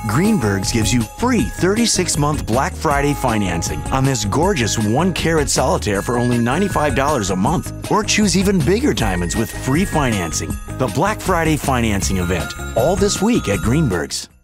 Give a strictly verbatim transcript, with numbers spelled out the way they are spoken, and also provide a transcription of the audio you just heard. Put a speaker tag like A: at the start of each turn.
A: Greenberg's gives you free thirty-six month Black Friday financing on this gorgeous one carat solitaire for only ninety-five dollars a month. Or choose even bigger diamonds with free financing. The Black Friday financing event, all this week at Greenberg's.